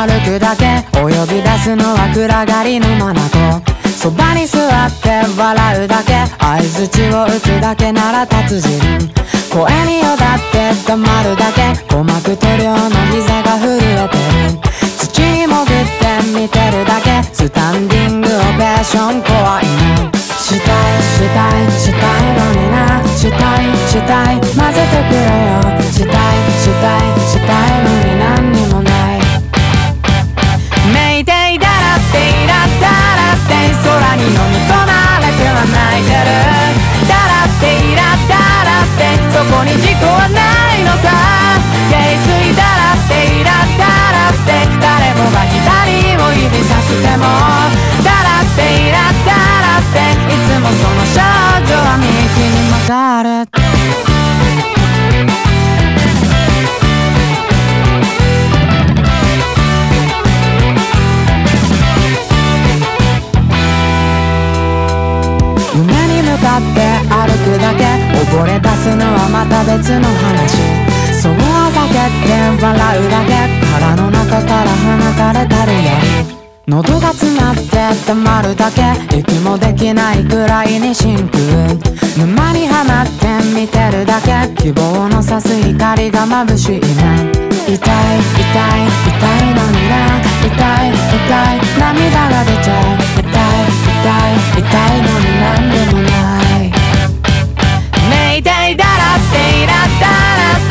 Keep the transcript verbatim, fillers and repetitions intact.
歩くだけを呼び出すのは暗がりの眼そばに座って笑うだけ相槌を打つだけなら達人声によだって黙るだけ鼓膜塗料の膝が震えてる土に潜って見てるだけスタンディングオベーション怖いなしたいしたいしたいのになしたいしたい混ぜてくれよしたいしたいしたいのに何にもないメイデイダラステイラダラステイ空に飲み込まれては泣いてるダラステイラダラステイそこに事故はないのさ泥酔ダラステイラダラステイ誰もが左を指さしてもダラステイラダラステイいつもその少女は幹に混ざる夢に向かって歩くだけ溺れ出すのはまた別の話そうは避けて笑うだけ腹の中から放たれたるやり喉が詰まって黙るだけ息もできないくらいに真空沼にはまって見てるだけ希望の差す光が眩しいな痛い痛い痛いのにな痛い痛い涙が出ちゃう痛い痛い痛いのになんでもないメイデイダラステイラダラス